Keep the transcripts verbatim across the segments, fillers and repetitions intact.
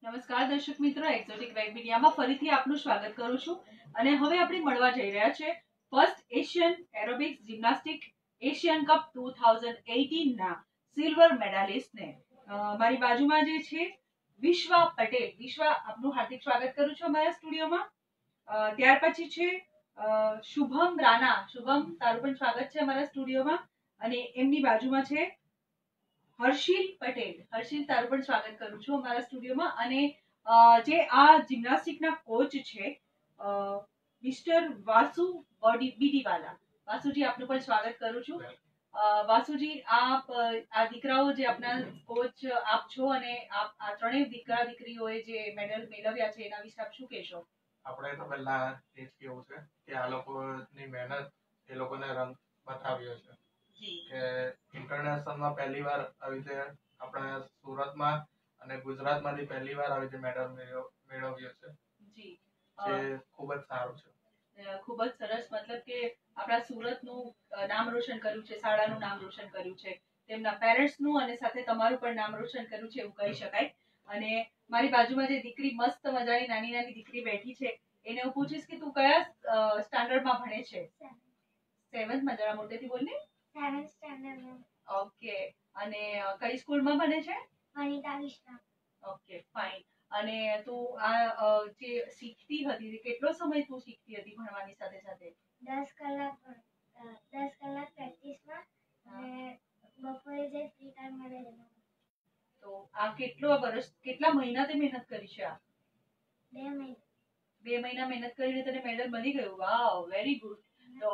નમસ્કાર દર્શક મિત્રો, એક્ઝોટિક વેબ મીડિયામાં ફરીથી આપનું સ્વાગત કરું છું. અને હવે આપણે મળવા જઈ રહ્યા છે first Asian aerobics gymnastic Asian cup two thousand eighteen ના સિલ્વર મેડાલિસ્ટને. મારી બાજુમાં જે છે વિશ્વા પટેલ. વિશ્વા, આપનું હાર્દિક સ્વાગત કરું છું અમારા સ્ટુડિયોમાં. ત્યાર પછી છે શુભમ રાણા. શુભમ, તારું પણ સ્વાગત છે અમારા સ્ટુડિયોમાં. અને એમની બાજુમાં છે હર્ષિલ પટેલ. હર્ષિલ, તારું પણ સ્વાગત કરું છું અમારા સ્ટુડિયોમાં. અને જે આ જિમ્નાસ્ટિકના કોચ છે મિસ્ટર વાસુ બીડીવાલા. વાસુજી, આપનું પણ સ્વાગત કરું છું. વાસુજી, આપ આ દીકરાઓ જે આપના કોચ આપ છો, અને આપ આ ત્રણેય દીકરા દીકરીઓએ જે મેડલ મેળવ્યા છે એના વિશે આપ શું કહેશો? આપણે તો પહેલા એ જ કેવું છે કે આ લોકોની મહેનત એ લોકોને રંગ બતાવ્યો છે કે ઇન્ટરનેશનલમાં પહેલી વાર આવી રીતે આપણે સુરતમાં અને ગુજરાતમાંથી પહેલી વાર આવી રીતે મેડલ મેળવ્યો છે, જે ખૂબ જ સારું છે. ખૂબ જ સરસ. મતલબ કે આપણા સુરતનું નામ રોશન કર્યું છે, શાળાનું નામ રોશન કર્યું છે, તેમના પેરેન્ટ્સનું અને સાથે તમારું પણ નામ રોશન કર્યું છે, એવું કહી શકાય. અને મારી બાજુમાં જે દીકરી મસ્ત મજાની નાની નાની દીકરી બેઠી છે, એને હું પૂછીશ કે તું કયા સ્ટાન્ડર્ડમાં ભણે છે? સેવન્થમાં. જરા મોટેથી બોલ ને. સેવન્થ સ્ટાન્ડર્ડમાં. ઓકે. અને કઈ સ્કૂલમાં ભણે છે? વનિતા વિશ્રામ. Okay, fine. અને તું આ જે શીખતી હતી, કેટલો સમય તું શીખતી હતી ભણવાની સાથે સાથે? દસ કલાક દસ કલાક પ્રેક્ટિસમાં અને બપોરે જે ફ્રી ટાઈમ મળે એમાં. તો આ કેટલો વર્ષ કેટલા મહિના તે મહેનત કરી છે? આ બે મહિના બે મહિના મહેનત કરીને તને મેડલ મળી ગયું. Wow, very good. તો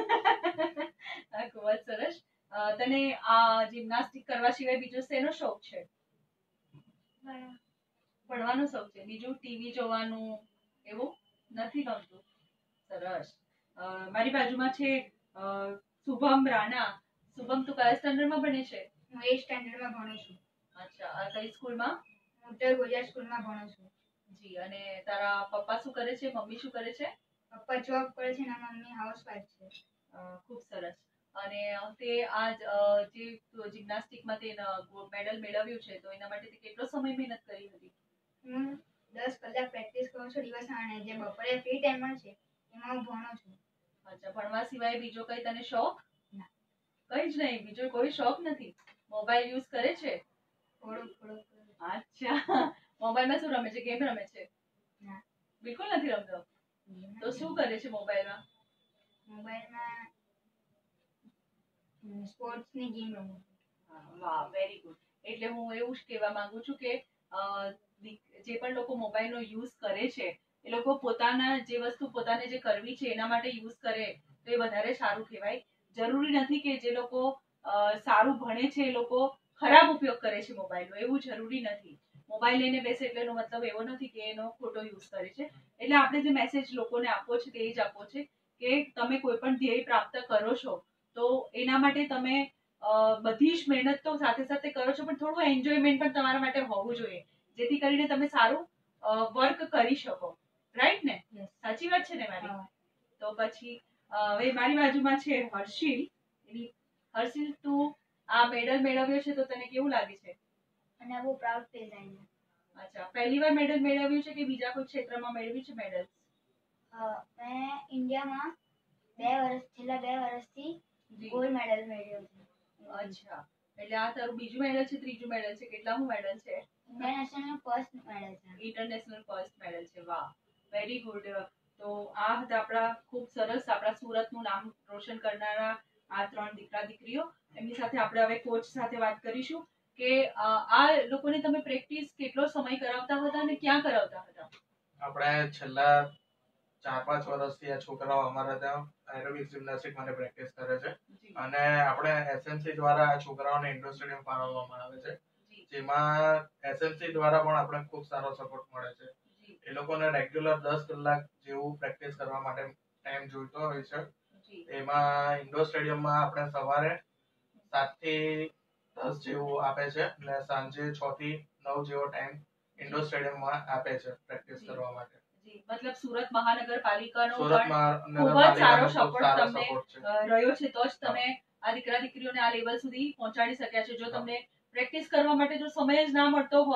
ખૂબ જ સરસ. તને આ જિમ્નાસ્ટિક કરવા સિવાય બીજો શેનો શોખ છે? ભણવાનો શોખ છે. બીજું ટીવી જોવાનું એવું નથી ગમતું? સરસ. મારી બાજુમાં છે શુભમ રાણા. શુભમ, તું કયા સ્ટાન્ડર્ડમાં ભણે છે? હું એ સ્ટાન્ડર્ડમાં ભણું છું. અચ્છા, કઈ સ્કૂલમાં? ઉત્તર ગુજરાત સ્કૂલમાં ભણું છું. જી. અને તારા પપ્પા શું કરે છે, મમ્મી શું કરે છે? પપ્પા જોબ કરે છે અને મમ્મી હાઉસવાઈફ છે. ખૂબ સરસ. અને તે આ જે જિમ્નાસ્ટિકમાં તે મેડલ મેળવ્યું છે, તો એના માટે તે કેટલો સમય મહેનત કરી હતી? હું દસ કલાક પ્રેક્ટિસ કરું છું દિવસના, અને જે બપોરે ફ્રી ટાઈમ મળે છે એમાં હું ભણું છું. અચ્છા, ભણવા સિવાય બીજો કઈ તને શોખ? ના, કઈ જ નહીં. બીજો કોઈ શોખ નથી? મોબાઈલ યુઝ કરે છે? થોડુંક થોડુંક. અચ્છા, મોબાઈલમાં શું રમે છે? ગેમ રમે છે? ના, બિલકુલ નથી રમતો. તો શું કરે છે મોબાઈલમાં? મોબાઈલમાં સ્પોર્ટ્સની ગેમ રમું છું. વાહ, વેરી ગુડ. એટલે હું એવું જ કહેવા માંગુ છું કે જે પણ લોકો મોબાઈલનો યુઝ કરે છે એ લોકો પોતાના જે વસ્તુ પોતાને જે કરવી છે એના માટે યુઝ કરે તો એ વધારે સારું કહેવાય. જરૂરી નથી કે જે લોકો સારું ભણે છે એ લોકો ખરાબ ઉપયોગ કરે છે મોબાઈલનો. એવું જરૂરી નથી. મોબાઈલ લઈને બેસે એટલે એનો મતલબ એવો નથી કે એનો ખોટો યુઝ કરે છે. એટલે આપણે જે મેસેજ લોકોને આપવો છે તે જ આપવો છે કે તમે કોઈ પણ ધ્યેય પ્રાપ્ત કરો છો તો એના માટે તમે બધી જ મહેનત તો સાથે સાથે કરો છો, પણ થોડું એન્જોયમેન્ટ પણ તમારા માટે હોવું જોઈએ, જેથી કરીને તમે સારું વર્ક કરી શકો. રાઈટ ને? સાચી વાત છે ને મારી? તો પછી હવે મારી બાજુમાં છે હર્ષિલ. હર્ષિલ, તું આ મેડલ મેળવ્યો છે તો તને કેવું લાગે છે? અને બહુ પ્રાઉડ ફીલ થાય છે. અચ્છા, પહેલી વાર મેડલ મેળવ્યું છે કે બીજા કોઈ ક્ષેત્રમાં મેળવ્યું છે મેડલ? મેં ઇન્ડિયામાં બે વર્ષ છેલ્લા બે વર્ષથી ગોલ્ડ મેડલ મેળવ્યો છે. અચ્છા, એટલે આ તારું બીજું મેડલ છે, ત્રીજું મેડલ છે? કેટલામું મેડલ છે? ઇન્ટરનેશનલ ફર્સ્ટ મેડલ છે. ઇન્ટરનેશનલ ફર્સ્ટ મેડલ છે. વાહ, વેરી ગુડ. તો આ હતા આપણા ખૂબ સરસ આપણા સુરતનું નામ રોશન કરનારા આ ત્રણ દીકરા દીકરીઓ. એમની સાથે આપણે હવે કોચ સાથે વાત કરીશું કે આ લોકોને તમે પ્રેક્ટિસ કેટલો સમય કરાવતા હતા અને ક્યાં કરાવતા હતા? આપણે છેલ્લા ચાર પાંચ વર્ષથી આ છોકરાઓ અમારા ત્યાં એરોબિક્સ જિમ્નાસ્ટિક માટે પ્રેક્ટિસ કરે છે, અને આપણે એસએમસી દ્વારા આ છોકરાઓને ઇન્ડોર સ્ટેડિયમ ફાળવવામાં આવે છે, જેમાં એસએમસી દ્વારા પણ આપણે ખૂબ સારો સપોર્ટ મળે છે. એ લોકોને રેગ્યુલર દસ કલાક જેવું પ્રેક્ટિસ કરવા માટે ટાઈમ જોઈતો હોય છે. એમાં ઇન્ડોર સ્ટેડિયમમાં આપણે સવારે સાત થી દસ જેવું આપે છે અને સાંજે છ થી નવ જેવો ટાઈમ ઇન્ડોર સ્ટેડિયમમાં આપે છે પ્રેક્ટિસ કરવા માટે. મતલબ સુરત મહાનગરપાલિકાનો પણ ખૂબ જ સારો સપોર્ટ તમને રહ્યો છે, તો જ તમે આ દીકરા દીકરીઓને આ લેવલ સુધી પહોંચાડી શક્યા છો. જો તમને પ્રેક્ટિસ કરવા માટે જો સમય જ ના મળતો હોત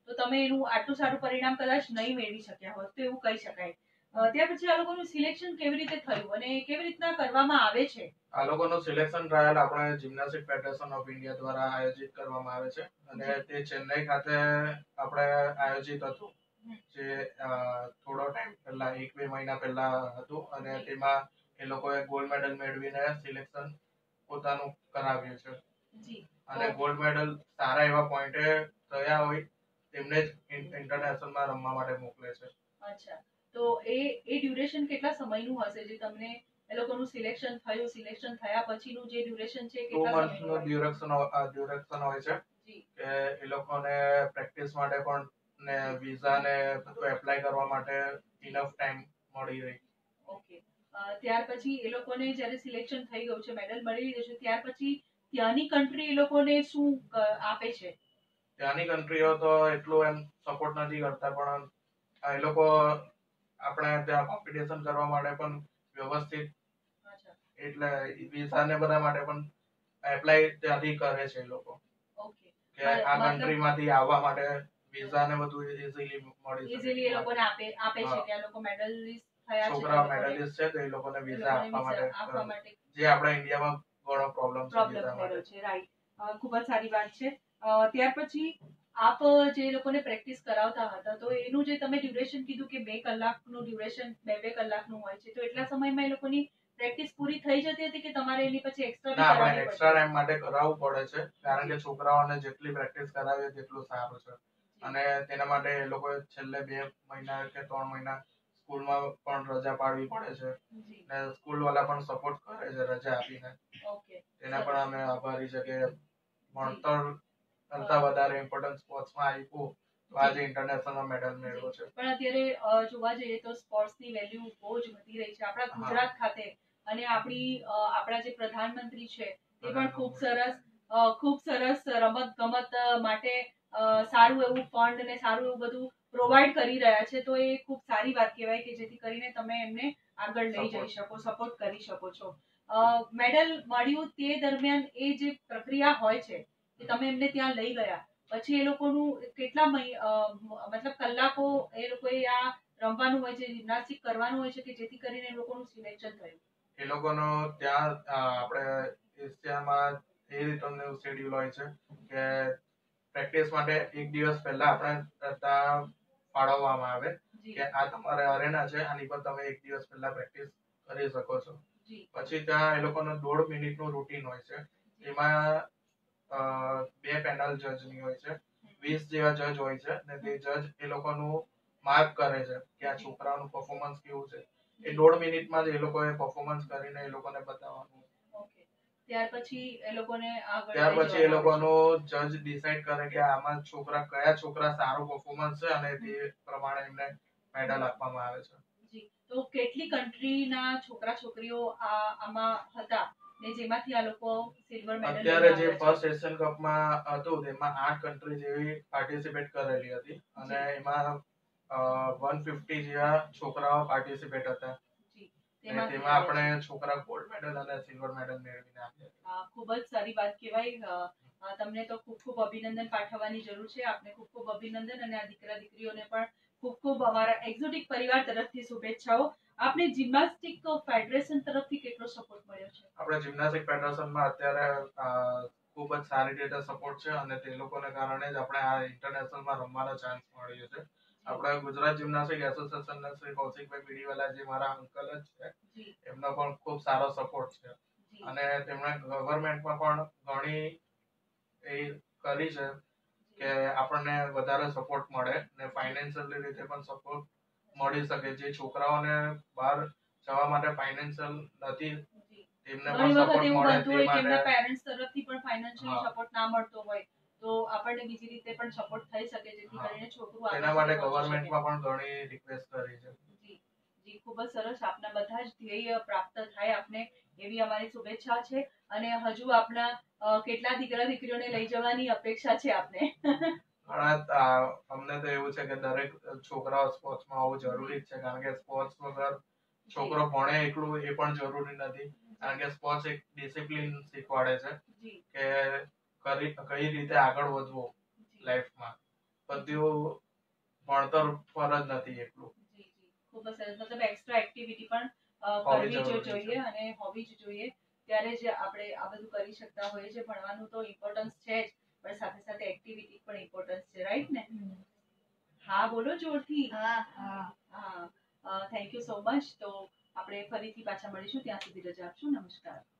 તો તમે એનું આટલું સારું પરિણામ કદાચ નહીં મેળવી શક્યા હોત, તો એવું કહી શકાય. અ, ત્યાર પછી આ લોકોનું સિલેક્શન કેવી રીતે થયું અને કેવી રીતના કરવામાં આવે છે? આ લોકોનું સિલેક્શન ટ્રાયલ આપણે જિમ્નાસ્ટિક ફેડરેશન ઓફ ઇન્ડિયા દ્વારા આયોજિત કરવામાં આવે છે અને તે ચેન્નઈ ખાતે આપણે આયોજિત હતું, જે અ, થોડો ટાઈમ પહેલા એક બે મહિના પહેલા હતું અને તેમાં એ લોકોએ ગોલ્ડ મેડલ મેળવીને સિલેક્શન પોતાનું કરાવ્યું છે જી અને ગોલ્ડ મેડલ સારા એવા પોઈન્ટે થયા હોય તેમને જ ઇન્ટરનેશનલમાં રમવા માટે મોકલે છે. અચ્છા, તો એ એ ડ્યુરેશન કેટલા સમયનું હશે જે તમને એ લોકોનું સિલેક્શન થયું, સિલેક્શન થયા પછીનું જે ડ્યુરેશન છે ટુ કેટલા મંથનું સમયનું? ડ્યુરેશન ડ્યુરેશન હોય છે જી કે એ લોકોને પ્રેક્ટિસ માટે પણ ને વિઝા ને બધું એપ્લાય કરવા માટે ઇનફ ટાઈમ મળી રહી. ઓકે. અ, ત્યાર પછી એ લોકોને જ્યારે સિલેક્શન થઈ ગયું છે, મેડલ મળી લીધું છે, ત્યાર પછી ત્યાંની કન્ટ્રી એ લોકોને શું ક- આપે છે? ત્યાંની કન્ટ્રીઓ તો એટલું એમ સપોર્ટ નથી કરતા, પણ એ લોકો આપણે ત્યાં કોમ્પિટિશન કરવા માટે પણ વ્યવસ્થિત અચ્છા, એટલે વિઝા ને બધા માટે પણ એપ્લાય ત્યાંથી કરે છે એ લોકો ઓકે. કે આ મતલબ- કન્ટ્રી માંથી આવવા માટે વિઝા ને બધું ઇઝીલી મળી ઇઝીલી એ શકે. લોકોને આપે આપે છે હા. કે આ લોકો મેડલિસ્ટ થયા છે, છોકરા તો એ લોકોને- મેડલિસ્ટ છે તો એ લોકોને એ વિઝા લોકોને આપવા visa આપવા માટે માટે જે આપણા ઇન્ડિયામાં ઘણો પ્રોબ્લેમ છે પ્રોબ્લેમ વિઝા થઈ રહ્યો માટે. છે. રાઈટ. ખૂબ જ સારી વાત છે. અ, ત્યાર પછી આપ જે લોકોને પ્રેક્ટિસ કરાવતા હતા, તો એનું જે તમે ડ્યુરેશન કીધું કે બે કલાકનું ડ્યુરેશન બે બે કલાકનું હોય છે, તો એટલા સમયમાં એ લોકોની પ્રેક્ટિસ પૂરી થઈ જતી હતી કે તમારે એની પછી એક્સ્ટ્રા ના, આપણે એક્સ્ટ્રા ટાઈમ માટે કરાવવું પડે છે, કારણ કે છોકરાઓને જેટલી પ્રેક્ટિસ કરાવીએ તેટલું સારું છે અને તેના માટે એ લોકોએ છેલ્લે બે મહિના કે ત્રણ મહિના સ્કૂલમાં પણ રજા પાડવી પડે છે ને સ્કૂલ વાળા પણ સપોર્ટ કરે છે રજા આપીને. ઓકે. તેના પણ અમે આભારી છે કે ભણતર કરતા વધારે ઇમ્પોર્ટન્સ સ્પોર્ટ્સમાં આપ્યું તો આજે ઇન્ટરનેશનલ મેડલ મેળવ્યો છે. પણ અત્યારે અ, જોવા જઈએ તો સ્પોર્ટ્સની વેલ્યુ બહુ જ વધી રહી છે આપણા ગુજરાત ખાતે, અને આપણી અ, આપણા જે પ્રધાનમંત્રી છે તે પણ ખૂબ સરસ અ, ખૂબ સરસ રમત ગમત માટે અ, સારું એવું ફંડ ને સારું એવું બધું પ્રોવાઈડ કરી રહ્યા છે, તો એ ખૂબ સારી વાત કહેવાય કે જેથી કરીને તમે એમને આગળ લઈ જઈ શકો, સપોર્ટ કરી શકો છો. અ, મેડલ મળ્યું તે દરમિયાન એ જે પ્રક્રિયા હોય છે કે તમે એમને ત્યાં લઈ ગયા પછી એ લોકોનું કેટલા મહિ- અ, મતલબ કલાકો એ લોકોએ આ રમવાનું હોય છે, જિમ્નાસ્ટિક કરવાનું હોય છે કે જેથી કરીને એ લોકોનું સિલેક્શન થયું? એ લોકોનો ત્યાં અ, આપણે એશિયામાં એ રીતનું શેડ્યુલ હોય છે કે પ્રેક્ટિસ માટે એક દિવસ પહેલા આપણે ત્યાં ફાળવવામાં આવે જી કે આ તમારે અરેના છે, આની પર તમે એક દિવસ પહેલા પ્રેક્ટિસ કરી શકો છો. જી પછી ત્યાં એ લોકોનો દોઢ મિનિટનું રૂટીન હોય છે, એમાં અ, બે પેનલ જજની હોય છે, વીસ જેવા જજ હોય છે ને તે જજ એ લોકોનું માર્ક કરે છે કે આ છોકરાઓનું પરફોર્મન્સ કેવું છે. એ દોઢ મિનિટમાં જ એ લોકોએ પરફોર્મન્સ કરીને એ લોકોને બતાવવાનું. ઓકે. ત્યાર પછી એ લોકોને આગળ ત્યાર લઈ પછી એ જવામાં આવે લોકોનો જજ ડિસાઈડ કરે કે આમાં છોકરા કયા છોકરા સારું પરફોર્મન્સ છે અને તે પ્રમાણે એમને મેડલ આપવામાં આવે છે. છે. જી. તો કેટલી કન્ટ્રીના છોકરા છોકરીઓ આ આમાં હતા ને જેમાંથી આ લોકો સિલ્વર મેડલ અત્યારે જે ફર્સ્ટ એશિયન કપમાં હતું તેમાં આઠ કન્ટ્રી જેવી પાર્ટિસિપેટ કરેલી હતી અને એમાં વન ફિફ્ટી જેવા છોકરાઓ પાર્ટિસિપેટ હતા ને તેમાં આપણે છોકરા ગોલ્ડ મેડલ અને સિલ્વર મેડલ મેળવીને આવ્યા. ખૂબ જ સારી વાત કહેવાય. અ, અ, તમને તો ખૂબ ખૂબ અભિનંદન પાઠવવાની જરૂર છે. આપને ખૂબ ખૂબ અભિનંદન અને આ દીકરા દીકરીઓને પણ ખૂબ ખૂબ અમારા એક્ઝોટિક પરિવાર તરફથી શુભેચ્છાઓ. આપને જિમ્નાસ્ટિક ફેડરેશન તરફથી કેટલો સપોર્ટ મળ્યો છે? આપણે જિમ્નાસ્ટિક ફેડરેશનમાં અત્યારે અ, ખૂબ જ સારી રીતે સપોર્ટ છે અને તે લોકોને કારણે જ આપણે આ ઇન્ટરનેશનલમાં રમવાનો ચાન્સ મળ્યો છે. આપણા ગુજરાત જિમ્નાસ્ટિક એસોસિએશનના શ્રી કૌશિકભાઈ પીડીવાલા જે મારા અંકલ જ છે, જી એમનો પણ ખૂબ સારો સપોર્ટ છે જી અને તેમણે ગવર્મેન્ટમાં પણ ઘણી એ કરી છે કે આપણને વધારે સપોર્ટ મળે ને ફાઇનાન્શિયલ રીતે પણ સપોર્ટ મળી શકે. જે છોકરાઓને બહાર જવા માટે ફાઇનાન્શિયલ નથી જી. તેમને ઘણી પણ વખત સપોર્ટ એવું મળે બનતું તે હોય કે એમના માટે. પેરેન્ટ્સ તરફથી પણ ફાઇનાન્શિયલી હા. સપોર્ટ ના મળતો હોય, તો આપણને બીજી રીતે પણ સપોર્ટ થઈ શકે જેથી હા. કરીને છોકરું આગળ તેના માટે સુધી પહોંચી શકે. ગવર્મેન્ટમાં પણ ઘણી રિક્વેસ્ટ કરી છે. જી જી ખૂબ જ સરસ. આપના બધા જ ધ્યેય પ્રાપ્ત થાય આપને એવી અમારી શુભેચ્છા છે અને હજુ આપના અ, કેટલા દીકરા દીકરીઓને લઈ જવાની અપેક્ષા છે આપને? ઘણા અ, અમને તો એવું છે કે દરેક છોકરાઓ સ્પોર્ટ્સમાં આવવું જરૂરી જ છે, કારણ કે સ્પોર્ટ્સ વગર છોકરો ભણે એટલું એ પણ જરૂરી નથી, કારણ કે સ્પોર્ટ્સ એક ડિસિપ્લિન શીખવાડે છે જી કે કરી કઈ રીતે આગળ વધવું જી લાઈફમાં. બધું ભણતર પર જ નથી એટલું. જી જી ખૂબ જ સરસ. મતલબ એક્સ્ટ્રા એક્ટિવિટી પણ અ, હોવી કરવી જો જરૂરી છે. જોઈએ અને હોવી જ જોઈએ, ત્યારે જ આપણે આ બધું કરી શકતા હોઈએ છીએ. ભણવાનું તો ઇમ્પોર્ટન્સ છે જ, પણ સાથે સાથે એક્ટિવિટી પણ ઇમ્પોર્ટન્સ છે, રાઈટ ને? હા બોલો જોરથી. હા હા હા, થેન્ક યુ સો મચ. તો આપણે ફરીથી પાછા મળીશું, ત્યાં સુધી રજા આપશું. નમસ્કાર.